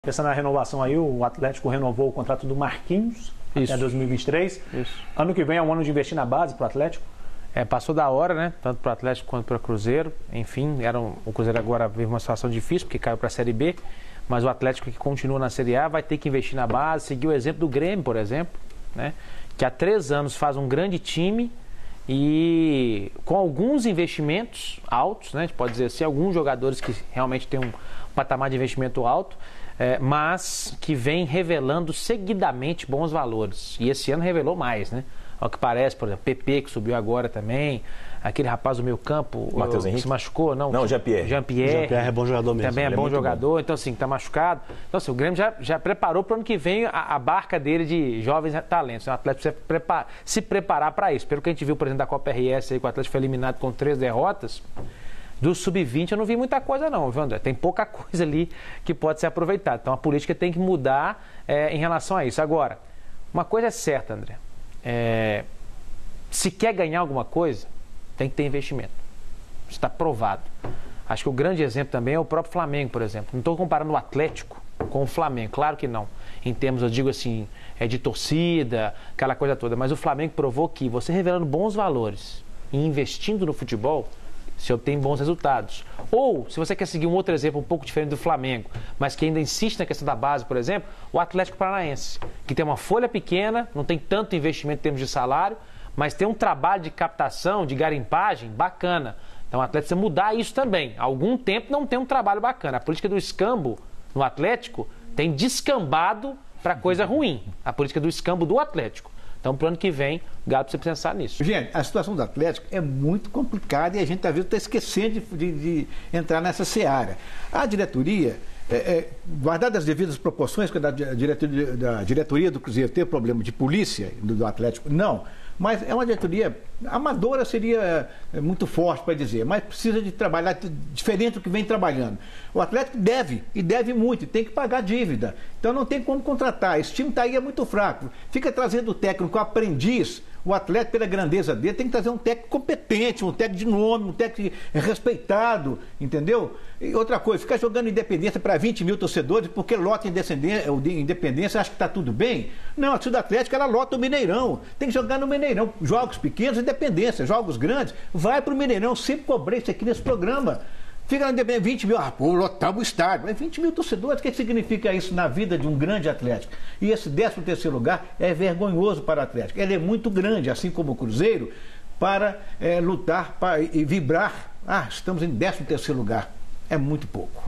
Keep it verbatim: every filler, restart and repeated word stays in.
Pensando na renovação aí, o Atlético renovou o contrato do Marquinhos Isso. até dois mil e vinte e três. Isso. Ano que vem é um ano de investir na base para o Atlético. É, passou da hora, né? Tanto para o Atlético quanto para o Cruzeiro. Enfim, era um, o Cruzeiro agora vive uma situação difícil, porque caiu para a Série B. Mas o Atlético, que continua na Série A, vai ter que investir na base. Seguir o exemplo do Grêmio, por exemplo, né? Que há três anos faz um grande time e com alguns investimentos altos, né? A gente pode dizer assim, alguns jogadores que realmente têm um patamar de investimento alto, é, mas que vem revelando seguidamente bons valores. E esse ano revelou mais, né? Ao que parece, por exemplo, P P, que subiu agora também, aquele rapaz do meio campo, Matheus que Henrique se machucou, não? Não, Jean-Pierre. Jean-Pierre. Jean-Pierre é bom jogador mesmo. Também é Ele é bom muito jogador, então assim, está machucado. Então assim, o Grêmio já, já preparou para o ano que vem a, a barca dele de jovens talentos. O Atlético precisa preparar, se preparar para isso. Pelo que a gente viu, por exemplo, da Copa R S, aí, que o Atlético foi eliminado com três derrotas, do sub vinte eu não vi muita coisa não, viu, André? Tem pouca coisa ali que pode ser aproveitada. Então a política tem que mudar é, em relação a isso. Agora, uma coisa é certa, André. É... Se quer ganhar alguma coisa, tem que ter investimento. Isso está provado. Acho que o grande exemplo também é o próprio Flamengo, por exemplo. Não estou comparando o Atlético com o Flamengo, claro que não. Em termos, eu digo assim, é de torcida, aquela coisa toda. Mas o Flamengo provou que você revelando bons valores e investindo no futebol, se obtém bons resultados. Ou, se você quer seguir um outro exemplo um pouco diferente do Flamengo, mas que ainda insiste na questão da base, por exemplo, o Atlético Paranaense, que tem uma folha pequena, não tem tanto investimento em termos de salário, mas tem um trabalho de captação, de garimpagem bacana. Então o Atlético precisa mudar isso também. Há algum tempo não tem um trabalho bacana. A política do escambo no Atlético tem descambado para coisa ruim. A política do escambo do Atlético. Então, para o ano que vem, o Galo precisa pensar nisso. Gente, a situação do Atlético é muito complicada e a gente, às vezes, está esquecendo de, de, de entrar nessa seara. A diretoria, é, é, guardadas as devidas proporções, quando a diretoria, da diretoria do Cruzeiro tem problema de polícia do, do Atlético, não. Mas é uma diretoria amadora, seria muito forte para dizer, mas precisa de trabalhar diferente do que vem trabalhando. O Atlético deve, e deve muito, e tem que pagar dívida. Então não tem como contratar. Esse time está aí é muito fraco. Fica trazendo o técnico aprendiz. O Atlético, pela grandeza dele, tem que trazer um técnico competente, um técnico de nome, um técnico respeitado, entendeu? E outra coisa, ficar jogando Independência para vinte mil torcedores, porque lota Independência, acha que está tudo bem? Não, a torcida do Atlético, ela lota o Mineirão. Tem que jogar no Mineirão. Jogos pequenos, Independência. Jogos grandes, vai para o Mineirão. Sempre cobrei isso aqui nesse programa. Fica na Independência, vinte mil, ah, pô, lotamos o estádio. Mas vinte mil torcedores, o que significa isso na vida de um grande Atlético? E esse décimo terceiro lugar é vergonhoso para o Atlético. Ele é muito grande, assim como o Cruzeiro, para é, lutar para, e vibrar. Ah, estamos em décimo terceiro lugar. É muito pouco.